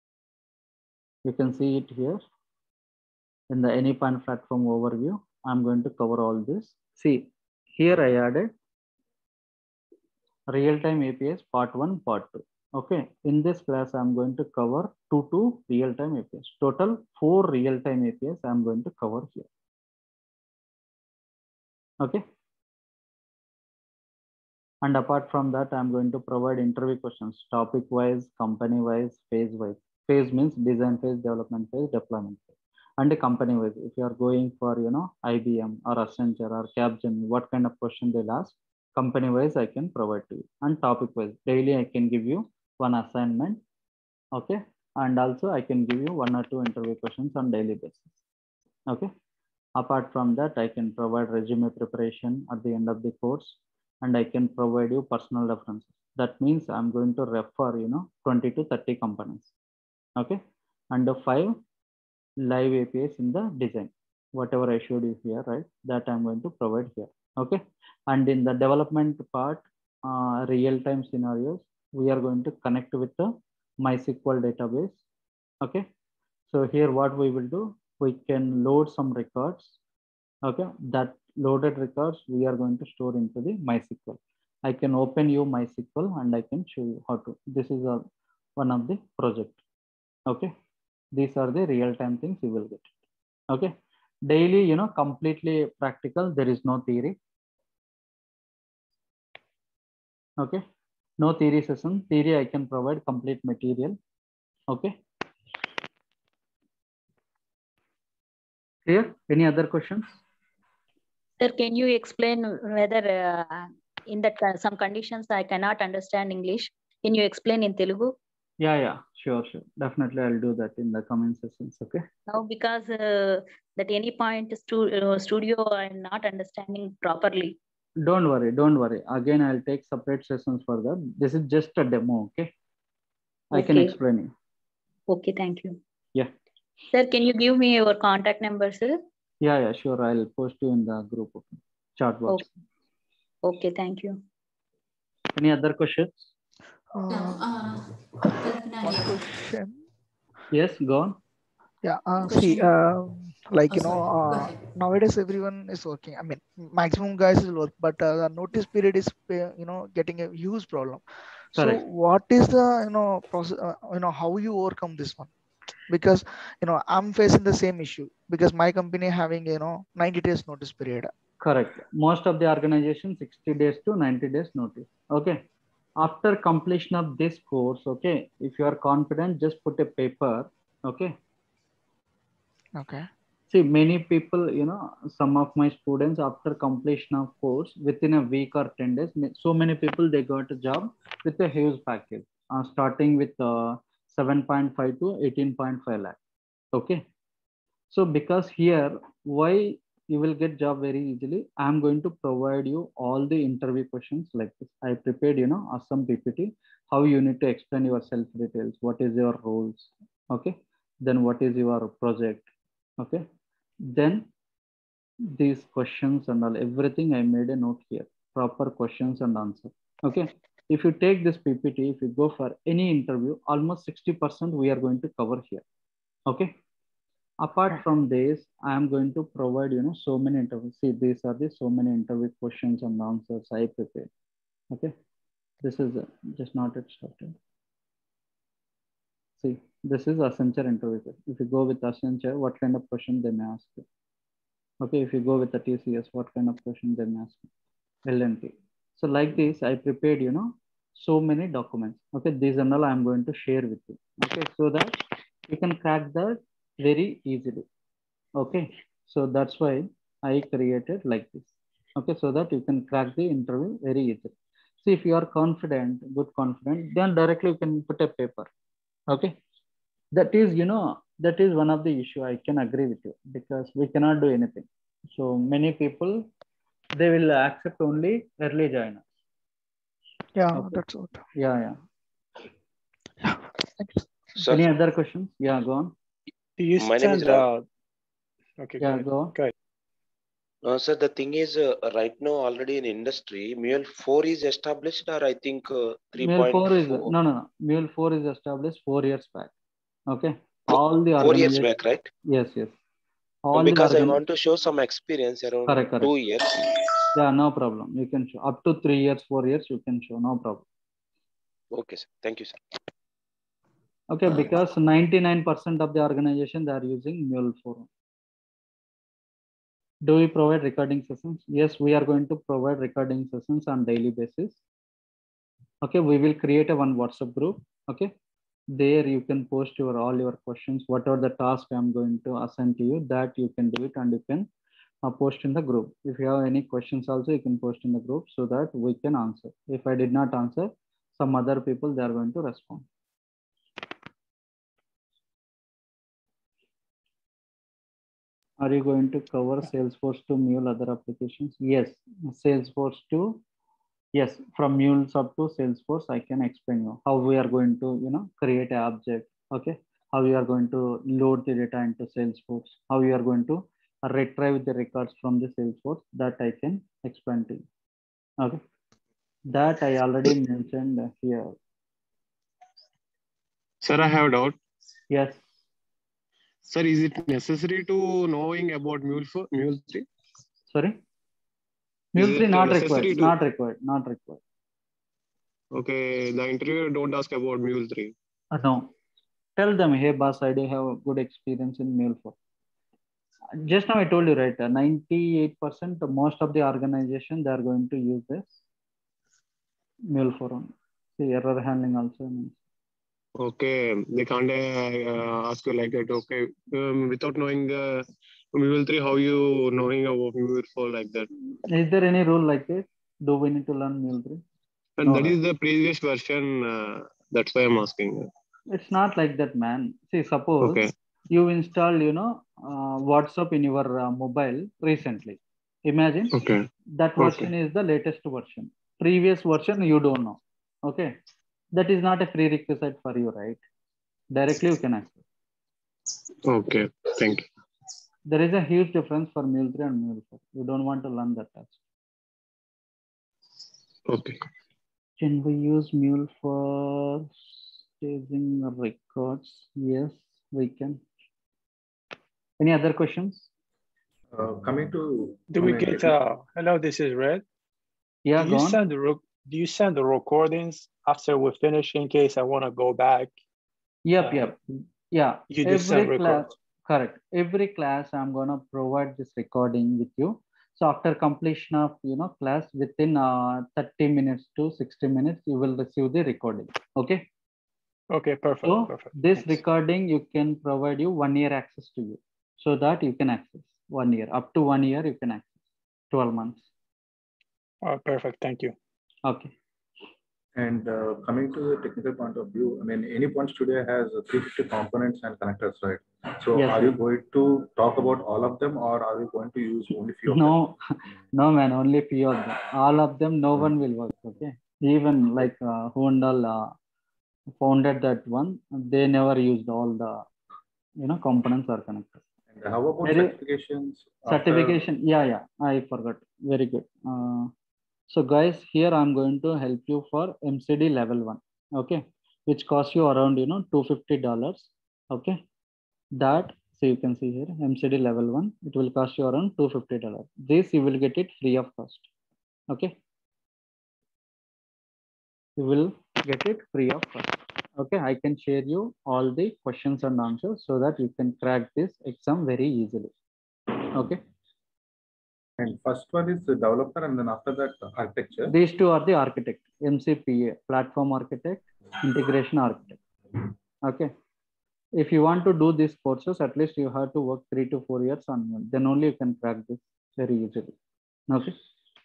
You can see it here in the Anypoint platform overview. I'm going to cover all this. See, here I added real-time APIs part 1, part 2. Okay, in this class, I'm going to cover 2 real-time APIs. Total 4 real-time APIs I'm going to cover here. Okay. And apart from that, I'm going to provide interview questions, topic-wise, company-wise, phase-wise. Phase means design phase, development phase, deployment phase. And company-wise, if you are going for, IBM or Accenture or Capgemini, what kind of question they'll ask, company-wise, I can provide to you. And topic-wise, daily I can give you 1 assignment. Okay. And also I can give you 1 or 2 interview questions on daily basis. Okay. Apart from that, I can provide resume preparation at the end of the course. And I can provide you personal references. That means I'm going to refer, 20 to 30 companies. Okay. And the 5 live APIs in the design. whatever I showed you here, right? That I'm going to provide here. Okay. And in the development part, real-time scenarios, we are going to connect with the MySQL database. Okay. So here what we will do, we can load some records. Okay. That loaded records we are going to store into the MySQL. I can open you MySQL and I can show you how to. This is one of the project. Okay. These are the real-time things you will get. Okay. Daily, you know, completely practical. There is no theory. Okay. No theory session. Theory, I can provide complete material. Okay. Clear? Any other questions? Sir, can you explain whether in that some conditions I cannot understand English? Can you explain in Telugu? Yeah, sure. Definitely, I'll do that in the coming sessions. Okay. Now, because at any point studio, I'm not understanding properly. Don't worry. Again, I'll take separate sessions for that. This is just a demo. Okay. I can explain you. Okay, thank you. Yeah. Sir, can you give me your contact number, sir? Yeah, sure. I'll post you in the group. Okay. Chat box. Okay, thank you. Any other questions? One question. Yes, go on. Yeah, see, like, you know, nowadays everyone is working. I mean, maximum guys will work, but the notice period is, you know, getting a huge problem. Correct. So what is the, you know, process, you know, how you overcome this one? Because, you know, I'm facing the same issue because my company having, you know, 90 days notice period. Correct. Most of the organizations 60 days to 90 days notice. Okay. After completion of this course, okay, if you are confident, just put a paper. Okay. Okay. See, many people, you know, some of my students after completion of course, within a week or 10 days, so many people, they got a job with a huge package, starting with 7.5 to 18.5 lakh. Okay. So because here, why you will get job very easily, I'm going to provide you all the interview questions like this. I prepared, you know, some PPT, how you need to explain your self details, what is your roles, okay, then what is your project, okay, then these questions and all, everything I made a note here, proper questions and answer. Okay. If you take this PPT, if you go for any interview, almost 60% we are going to cover here. Okay. Apart from this, I am going to provide, you know, so many interviews. See, these are the so many interview questions and answers I prepared. Okay. This is just not it started. See, this is Accenture interview. If you go with Accenture, what kind of question they may ask you? Okay. If you go with the TCS, what kind of question they may ask you? L&T. So like this, I prepared, you know, so many documents. Okay. These and all I'm going to share with you. Okay. So that you can crack that very easily. Okay, so that's why I created like this. Okay, so that you can crack the interview very easily. See, if you are confident, good confident, then directly you can put a paper. Okay, that is, you know, that is one of the issue. I can agree with you because we cannot do anything. So many people, they will accept only early joiners. Yeah, okay. That's what. Yeah. Sir, any other questions? Yeah, go on. My name is okay, yeah, go on. Sir, the thing is, right now already in industry, Mule 4 is established, or I think 3.4. Mule 4 is no. Mule 4 is established 4 years back. Okay, all the 4 years back, right? Yes. All because I want to show some experience around correct. 2 years. Yeah, no problem. You can show up to 3 years, 4 years. You can show, no problem. Okay, sir. Thank you, sir. Okay, because 99% of the organization, they are using Mule 4. Do we provide recording sessions? Yes, we are going to provide recording sessions on daily basis. Okay, we will create a one WhatsApp group. Okay, there you can post all your questions, whatever the task I'm going to assign to you, that you can do it and you can post in the group. If you have any questions also, you can post in the group so that we can answer. If I did not answer, some other people, they are going to respond. Are you going to cover Salesforce to Mule other applications? Yes, Salesforce to, yes, from Mules up to Salesforce, I can explain you how we are going to, you know, create an object. Okay, how you are going to load the data into Salesforce, how you are going to retrieve the records from the Salesforce, that I can explain to you. Okay, that I already mentioned here. Sir, I have a doubt. Yes. Sir, is it necessary to knowing about Mule 3? Sorry? Mule 3 not required, not required, not required. Okay, the interviewer don't ask about Mule 3. No. Tell them, hey boss, I do have a good experience in Mule 4. Just now I told you, right? 98% most of the organization, they are going to use this Mule 4 on. See, error handling also means. Okay, they can't ask you like that. Okay, without knowing the Mule 3, how you knowing about Mule 4 like that? Is there any rule like this? Do we need to learn Mule 3? And no, that is the previous version. That's why I'm asking. It's not like that, man. See, suppose you install, WhatsApp in your mobile recently. Imagine that version is the latest version. Previous version, you don't know. Okay. That is not a prerequisite for you, right? Directly you can access. Okay. Thank you. There is a huge difference for Mule 3 and Mule 4. You don't want to learn that touch. Okay. Can we use Mule for staging records? Yes, we can. Any other questions? Coming to... Do we get... hello, this is Red. Yeah, do you send the recordings after we finish in case I want to go back? Yep. Yeah. You just send records. Correct. Every class, I'm going to provide this recording with you. So after completion of, class within 30 minutes to 60 minutes, you will receive the recording. Okay. Okay, perfect. So perfect. This recording, you can provide you 1 year access to you so that you can access 1 year, up to 1 year, you can access 12 months. Oh, perfect. Thank you. Okay. And coming to the technical point of view, I mean, AnyPoint Studio has 350 components and connectors, right? So yes, are you going to talk about all of them, or are you going to use only few of them? No, man, only few of them. All of them, no one will work, okay? Even like Hoondal founded that one, they never used all the, components or connectors. And how about certifications? Certification, yeah, I forgot. Very good. So guys, here I'm going to help you for MCD level 1, okay, which costs you around, $250, okay. That, so you can see here, MCD level 1, it will cost you around $250. This you will get it free of cost, okay. You will get it free of cost, okay. I can share you all the questions and answers so that you can crack this exam very easily, okay. And first one is the developer, and then after that, architecture. These two are the architect, MCPA, platform architect, integration architect. Okay. If you want to do these courses, at least you have to work 3 to 4 years on them. Then only you can crack this very easily. Okay.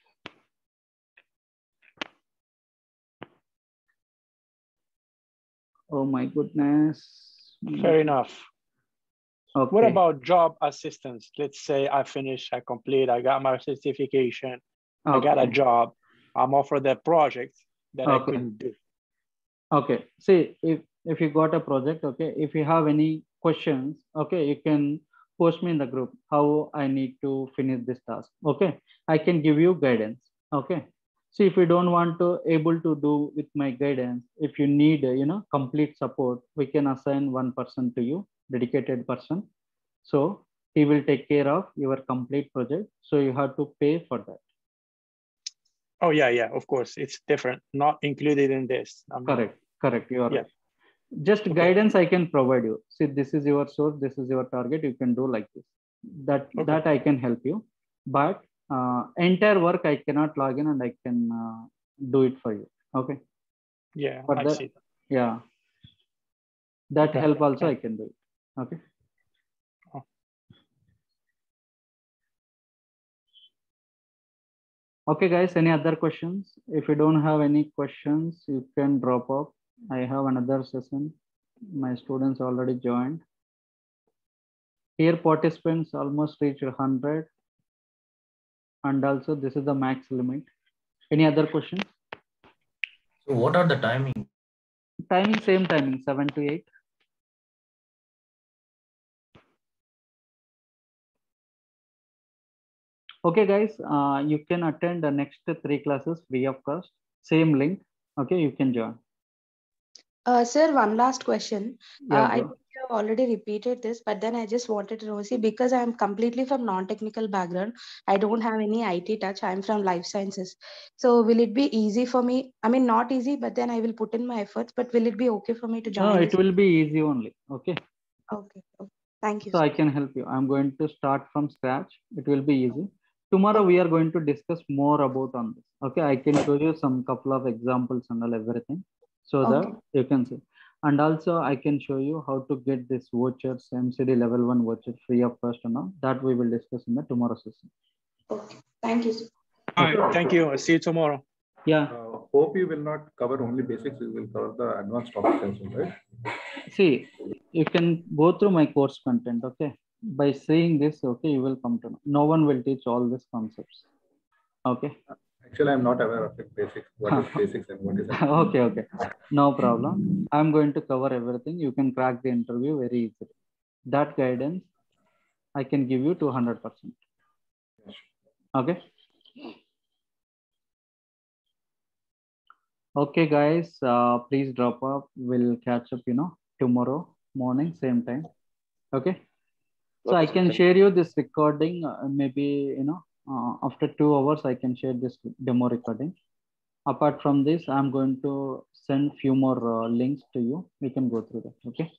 Oh my goodness. Fair enough. Okay. What about job assistance? Let's say I finish, I complete, I got my certification, I got a job, I'm offered a project that I couldn't do. Okay. See, if you got a project, okay, if you have any questions, okay, you can post me in the group how I need to finish this task. Okay. I can give you guidance. Okay. So if you don't want to able to do with my guidance, if you need, complete support, we can assign one person to you, dedicated person. So he will take care of your complete project. So you have to pay for that. Oh yeah, of course. It's different, not included in this. Correct. You are right. Just guidance I can provide you. See, this is your source, this is your target. You can do like this. That I can help you. But entire work I cannot log in and I can do it for you. Okay. Yeah, but I see. Yeah. That help also I can do it. Okay. Okay, guys, any other questions? If you don't have any questions, you can drop off. I have another session. My students already joined. Here, participants almost reached 100. And also, this is the max limit. Any other questions? So what are the timing? Timing, same timing, 7 to 8. Okay, guys, you can attend the next 3 classes free of cost. Same link. Okay, you can join. Sir, one last question. Yeah, I think you have already repeated this, but then I just wanted to know, see, because I'm completely from non-technical background, I don't have any IT touch. I'm from life sciences. So will it be easy for me? I mean, not easy, but then I will put in my efforts, but will it be okay for me to join? No, it will be easy only. Okay. Okay. Thank you. So I can help you. I'm going to start from scratch. It will be easy. Tomorrow we are going to discuss more about on this. Okay, I can show you some couple of examples and all everything, so that you can see. And also I can show you how to get this vouchers, MCD level 1 voucher free of cost and all. That we will discuss in the tomorrow session. Okay, thank you, sir. All right, thank you. I'll see you tomorrow. Yeah. Hope you will not cover only basics. You will cover the advanced topics as well, right? See, you can go through my course content. Okay. By seeing this, okay, you will come to know. No one will teach all these concepts. Okay. Actually, I'm not aware of it. Basics. What is basics and what is advanced? Okay. No problem. I'm going to cover everything. You can crack the interview very easily. That guidance I can give you 200%. Okay. Okay, guys, please drop up. We'll catch up, tomorrow morning, same time. Okay. So I can share you this recording, maybe, after 2 hours, I can share this demo recording. Apart from this, I'm going to send few more links to you. You can go through that. Okay.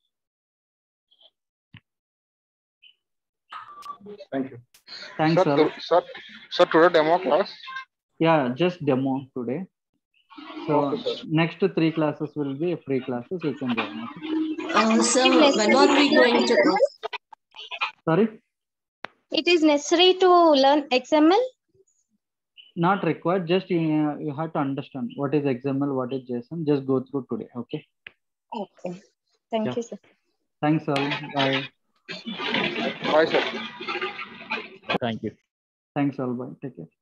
Thank you. Thanks, sir, today demo class? Yeah, just demo today. So okay, next 3 classes will be free classes. You can join. Okay? Sir, when are we going to go? Sorry? It is necessary to learn XML? Not required. Just you have to understand what is XML, what is JSON. Just go through today. Okay. Okay. Thank you, sir. Thanks, all. Bye. Bye, sir. Thank you. Thanks, all. Bye. Take care.